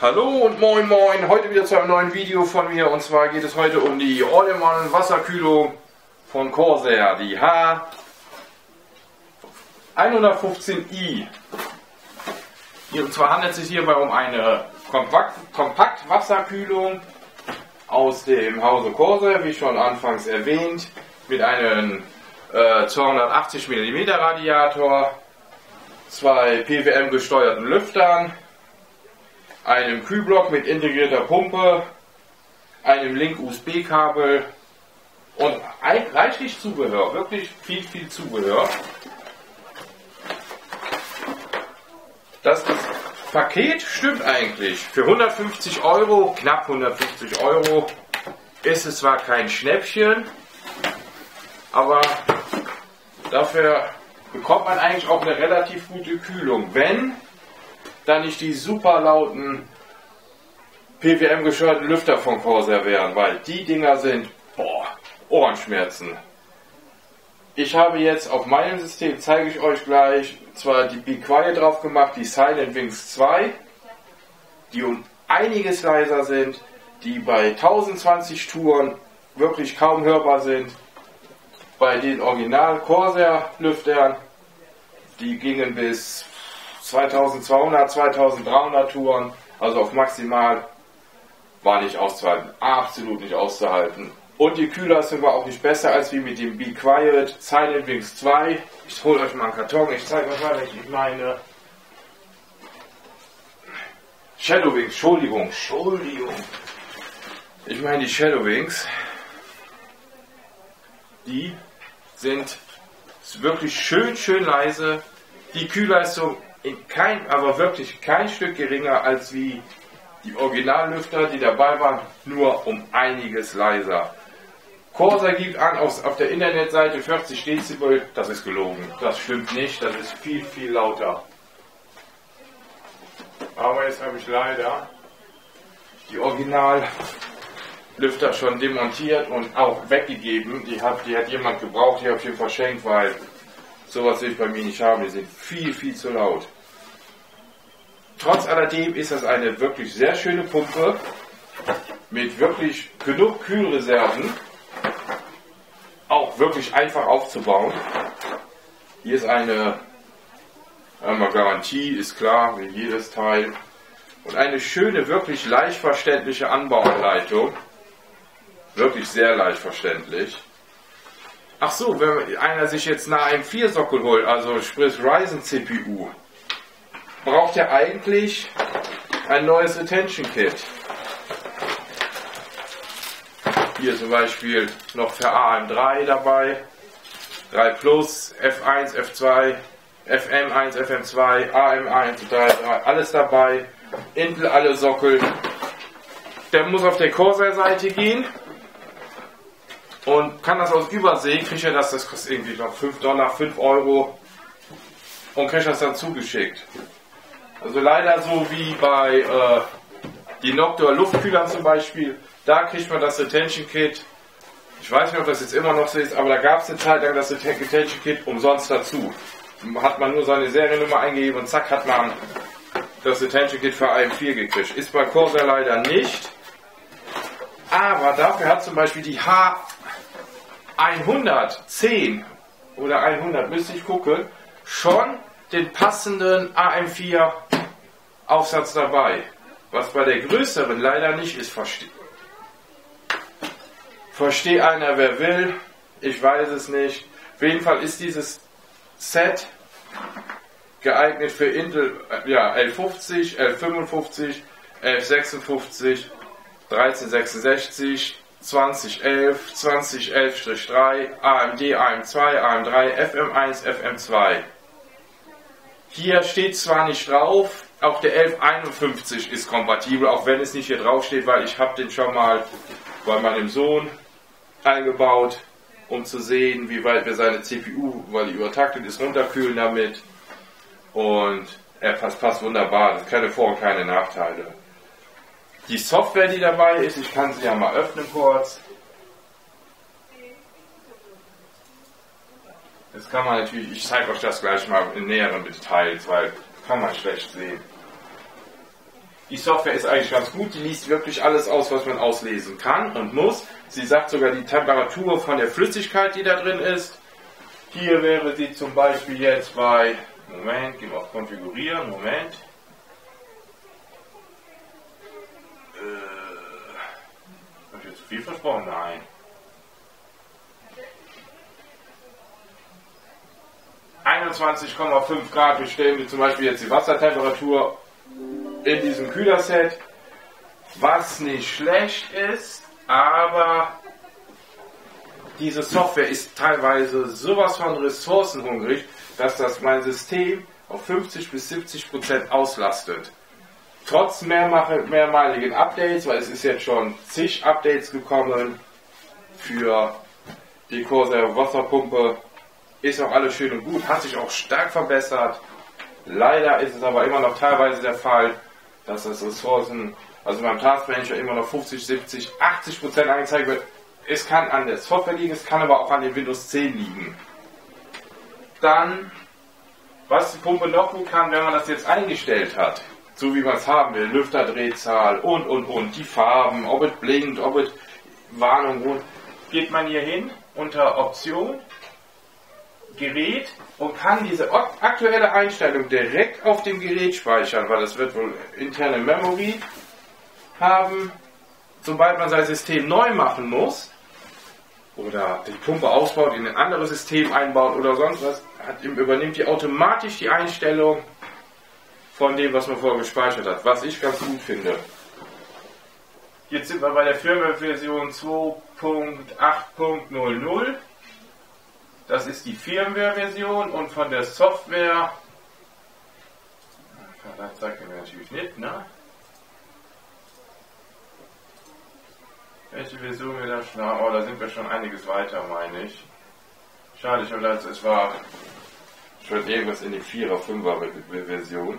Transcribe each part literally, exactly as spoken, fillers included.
Hallo und moin moin, heute wieder zu einem neuen Video von mir, und zwar geht es heute um die All-in-One Wasserkühlung von Corsair, die H hundertfünfzehn i. Und zwar handelt es sich hierbei um eine Kompakt Kompaktwasserkühlung aus dem Hause Corsair, wie schon anfangs erwähnt, mit einem äh, zweihundertachtzig Millimeter Radiator, zwei P W M gesteuerten Lüftern, einem Kühlblock mit integrierter Pumpe, einem Link-U S B-Kabel und reichlich Zubehör, wirklich viel, viel Zubehör. Das, das Paket stimmt eigentlich. Für hundertfünfzig Euro, knapp hundertfünfzig Euro, ist es zwar kein Schnäppchen, aber dafür bekommt man eigentlich auch eine relativ gute Kühlung, wenn da nicht die super lauten P W M-gesteuerten Lüfter von Corsair wären, weil die Dinger sind, boah, Ohrenschmerzen. Ich habe jetzt auf meinem System, zeige ich euch gleich, zwar die Be Quiet drauf gemacht, die Silent Wings zwei, die um einiges leiser sind, die bei tausendzwanzig Touren wirklich kaum hörbar sind. Bei den Original Corsair Lüftern, die gingen bis zweitausendzweihundert, zweitausenddreihundert Touren, also auf maximal, war nicht auszuhalten, absolut nicht auszuhalten. Und die Kühlleistung war auch nicht besser als wie mit dem Be Quiet Silent Wings zwei. Ich hole euch mal einen Karton, ich zeige euch mal, ich meine Shadow Wings, Entschuldigung, Entschuldigung. Ich meine die Shadow Wings, die sind wirklich schön, schön leise. Die Kühlleistung in kein, aber wirklich kein Stück geringer als wie die Originallüfter, die dabei waren, nur um einiges leiser. Corsair gibt an auf, auf der Internetseite vierzig Dezibel, das ist gelogen. Das stimmt nicht, das ist viel, viel lauter. Aber jetzt habe ich leider die Originallüfter schon demontiert und auch weggegeben. Die hat, die hat jemand gebraucht, die habe ich ihm verschenkt, weil sowas will ich bei mir nicht haben. Die sind viel, viel zu laut. Trotz alledem ist das eine wirklich sehr schöne Pumpe mit wirklich genug Kühlreserven, auch wirklich einfach aufzubauen. Hier ist eine einmal Garantie, ist klar, wie jedes Teil, und eine schöne, wirklich leicht verständliche Anbauanleitung, wirklich sehr leicht verständlich. Ach so, wenn einer sich jetzt eine A M vier Sockel holt, also sprich Ryzen C P U, braucht er eigentlich ein neues Retention Kit. Hier zum Beispiel noch für A M drei dabei, drei Plus, F eins, F zwei, F M eins, F M zwei, A M eins, drei, drei, alles dabei. Intel alle Sockel. Der muss auf der Corsair-Seite gehen und kann das aus Übersee, kriegt er das, das kostet irgendwie noch fünf Dollar, fünf Euro, und kriegt das dann zugeschickt. Also leider so wie bei äh, die Noctua Luftkühlern zum Beispiel, da kriegt man das Retention Kit, ich weiß nicht, ob das jetzt immer noch so ist, aber da gab es eine Zeit lang das Retention Kit umsonst dazu. Hat man nur seine Seriennummer eingegeben und zack hat man das Retention Kit für A M vier gekriegt. Ist bei Corsair leider nicht, aber dafür hat zum Beispiel die H hundertzehn oder hundert, müsste ich gucken, schon den passenden A M vier Aufsatz dabei, was bei der größeren leider nicht ist. Verstehe Versteh einer, wer will, ich weiß es nicht. Auf jeden Fall ist dieses Set geeignet für Intel, ja, elf fünfzig, elf fünfundfünfzig, elf sechsundfünfzig, dreizehn sechsundsechzig, zwanzig elf, zwanzig elf drei, A M D, A M zwei, A M drei, F M eins, F M zwei. Hier steht zwar nicht drauf, auch der elf einundfünfzig ist kompatibel, auch wenn es nicht hier drauf steht, weil ich habe den schon mal bei meinem Sohn eingebaut, um zu sehen, wie weit wir seine C P U, weil die übertaktet ist, runterkühlen damit. Und er passt, passt wunderbar, das hat keine Vor- und keine Nachteile. Die Software, die dabei ist, ich kann sie ja mal öffnen kurz. Jetzt kann man natürlich, ich zeige euch das gleich mal in näheren Details, weil kann man schlecht sehen. Die Software ist eigentlich ganz gut, die liest wirklich alles aus, was man auslesen kann und muss. Sie sagt sogar die Temperatur von der Flüssigkeit, die da drin ist. Hier wäre sie zum Beispiel jetzt bei, Moment, gehen wir auf Konfigurieren, Moment. Äh, habe ich jetzt zu viel versprochen? Nein. einundzwanzig Komma fünf Grad, wir stellen mir zum Beispiel jetzt die Wassertemperatur in diesem Kühlerset, was nicht schlecht ist, aber diese Software ist teilweise sowas von ressourcenhungrig, dass das mein System auf fünfzig bis siebzig Prozent auslastet. Trotz mehrmach- mehrmaligen Updates, weil es ist jetzt schon zig Updates gekommen für die Corsair Wasserpumpe, ist auch alles schön und gut, hat sich auch stark verbessert. Leider ist es aber immer noch teilweise der Fall, dass das Ressourcen, also beim Taskmanager immer noch fünfzig, siebzig, achtzig Prozent angezeigt wird. Es kann an der Software liegen, es kann aber auch an den Windows zehn liegen. Dann, was die Pumpe noch gut kann, wenn man das jetzt eingestellt hat, so wie man es haben will, Lüfterdrehzahl und und und, die Farben, ob es blinkt, ob es Warnung rot, geht man hier hin unter Option, Gerät und kann diese aktuelle Einstellung direkt auf dem Gerät speichern, weil es wird wohl interne Memory haben. Sobald man sein System neu machen muss oder die Pumpe ausbaut, in ein anderes System einbaut oder sonst was, hat, übernimmt die automatisch die Einstellung von dem, was man vorher gespeichert hat, was ich ganz gut finde. Jetzt sind wir bei der Firmware-Version zwei Punkt acht Punkt null null. Das ist die Firmware-Version und von der Software, das zeigt er mir natürlich nicht, ne? Welche Version wir da schon haben? Oh, da sind wir schon einiges weiter, meine ich. Schade, ich habe es war schon irgendwas in die vierer, fünfer Version.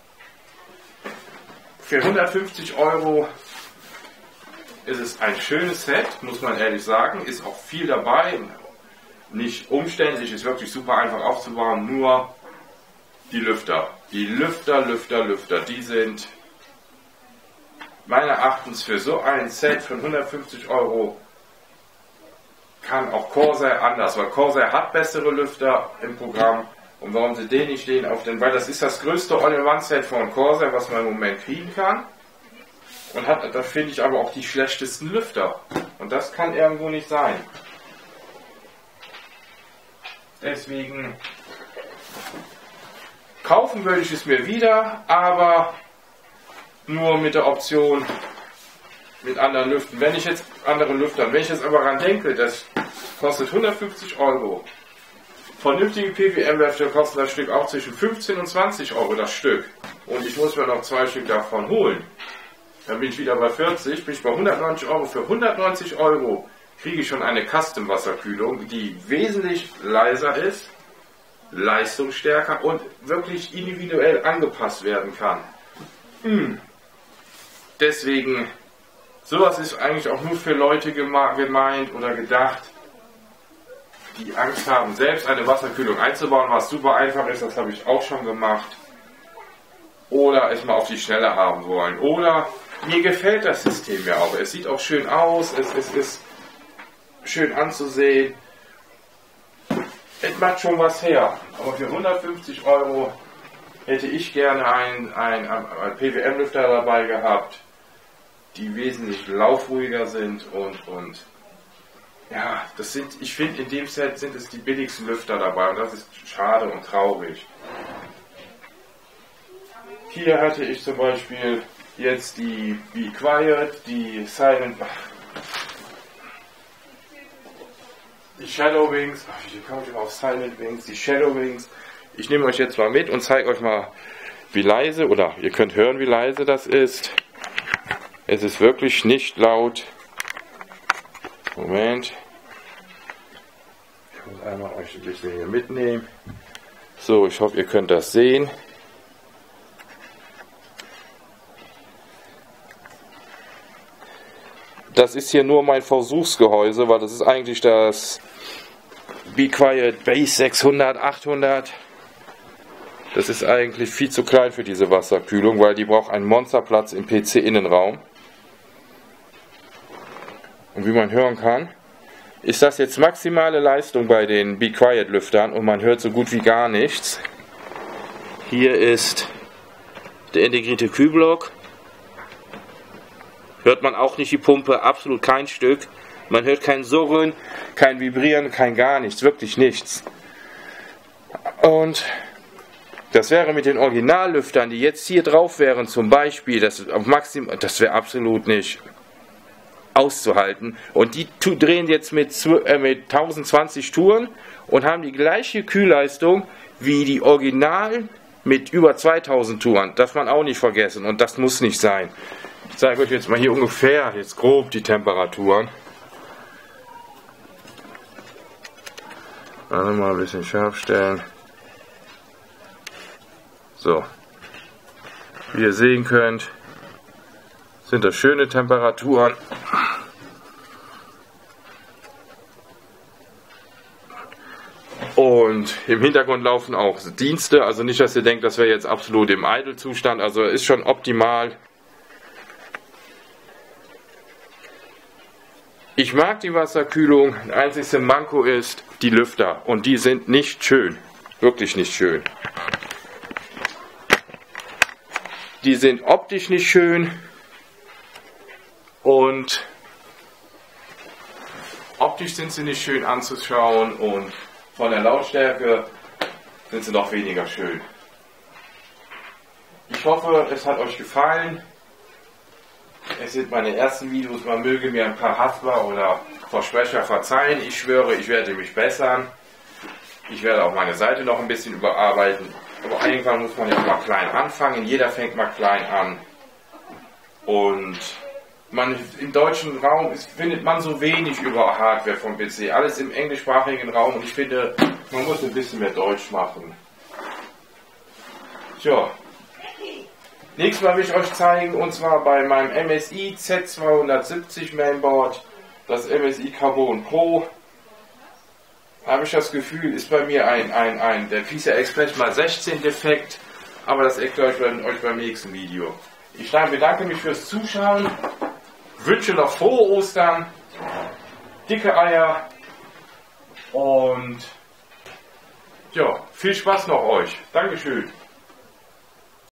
Für hundertfünfzig Euro ist es ein schönes Set, muss man ehrlich sagen, ist auch viel dabei. Nicht umständlich, ist wirklich super einfach aufzubauen, nur die Lüfter. Die Lüfter, Lüfter, Lüfter, die sind meiner Erachtens für so ein Set von hundertfünfzig Euro kann auch Corsair anders, weil Corsair hat bessere Lüfter im Programm und warum sie den nicht stehen auf den, weil das ist das größte All-in-One-Set von Corsair, was man im Moment kriegen kann und hat, da finde ich aber auch die schlechtesten Lüfter und das kann irgendwo nicht sein. Deswegen kaufen würde ich es mir wieder, aber nur mit der Option mit anderen Lüften. Wenn ich jetzt andere Lüfter, wenn ich jetzt aber daran denke, das kostet hundertfünfzig Euro. Vernünftige P W M-Lüfter kosten das Stück auch zwischen fünfzehn und zwanzig Euro das Stück. Und ich muss mir noch zwei Stück davon holen. Dann bin ich wieder bei vierzig, bin ich bei hundertneunzig Euro. Für hundertneunzig Euro kriege ich schon eine Custom-Wasserkühlung, die wesentlich leiser ist, leistungsstärker und wirklich individuell angepasst werden kann. Hm. Deswegen, sowas ist eigentlich auch nur für Leute gemeint oder gedacht, die Angst haben, selbst eine Wasserkühlung einzubauen, was super einfach ist, das habe ich auch schon gemacht. Oder es mal auf die Schnelle haben wollen. Oder mir gefällt das System ja auch. Es sieht auch schön aus, es, es ist schön anzusehen. Es macht schon was her. Aber für hundertfünfzig Euro hätte ich gerne einen ein, ein P W M-Lüfter dabei gehabt, die wesentlich laufruhiger sind und, und ja, das sind, ich finde, in dem Set sind es die billigsten Lüfter dabei und das ist schade und traurig. Hier hatte ich zum Beispiel jetzt die Be Quiet, die Silent, die Shadow Wings, ach, wie komme ich immer auf Silent Wings, die Shadow Wings. Ich nehme euch jetzt mal mit und zeige euch mal, wie leise, oder ihr könnt hören, wie leise das ist. Es ist wirklich nicht laut. Moment. Ich muss einmal euch ein bisschen hier mitnehmen. So, ich hoffe, ihr könnt das sehen. Das ist hier nur mein Versuchsgehäuse, weil das ist eigentlich das Be Quiet Base sechshundert, achthundert. Das ist eigentlich viel zu klein für diese Wasserkühlung, weil die braucht einen Monsterplatz im P C-Innenraum. Und wie man hören kann, ist das jetzt maximale Leistung bei den Be Quiet Lüftern und man hört so gut wie gar nichts. Hier ist der integrierte Kühlblock. Hört man auch nicht die Pumpe, absolut kein Stück. Man hört kein Surren, kein Vibrieren, kein gar nichts, wirklich nichts. Und das wäre mit den Originallüftern, die jetzt hier drauf wären, zum Beispiel, das, auf Maximum, das wäre absolut nicht auszuhalten. Und die drehen jetzt mit, äh, mit tausendzwanzig Touren und haben die gleiche Kühlleistung wie die Originalen mit über zweitausend Touren. Das darf man auch nicht vergessen und das muss nicht sein. Ich zeige euch jetzt mal hier ungefähr, jetzt grob die Temperaturen. Also mal ein bisschen scharf stellen. So, wie ihr sehen könnt, sind das schöne Temperaturen. Und im Hintergrund laufen auch Dienste, also nicht, dass ihr denkt, das wäre jetzt absolut im Idle-Zustand, also ist schon optimal. Ich mag die Wasserkühlung, das einzigste Manko ist die Lüfter und die sind nicht schön, wirklich nicht schön. Die sind optisch nicht schön und optisch sind sie nicht schön anzuschauen und von der Lautstärke sind sie noch weniger schön. Ich hoffe, es hat euch gefallen. Es sind meine ersten Videos, man möge mir ein paar Haspler oder Versprecher verzeihen. Ich schwöre, ich werde mich bessern. Ich werde auch meine Seite noch ein bisschen überarbeiten. Aber irgendwann muss man ja mal klein anfangen. Jeder fängt mal klein an. Und man, im deutschen Raum ist, findet man so wenig über Hardware vom P C. Alles im englischsprachigen Raum. Und ich finde, man muss ein bisschen mehr Deutsch machen. Tja. Nächstes Mal will ich euch zeigen, und zwar bei meinem M S I Z zweihundertsiebzig Mainboard, das M S I Carbon Pro. Habe ich das Gefühl, ist bei mir ein, ein, ein der P C I Express mal sechzehn Defekt, aber das erkläre ich euch beim nächsten Video. Ich bedanke mich fürs Zuschauen, wünsche noch frohe Ostern, dicke Eier und ja, viel Spaß noch euch. Dankeschön.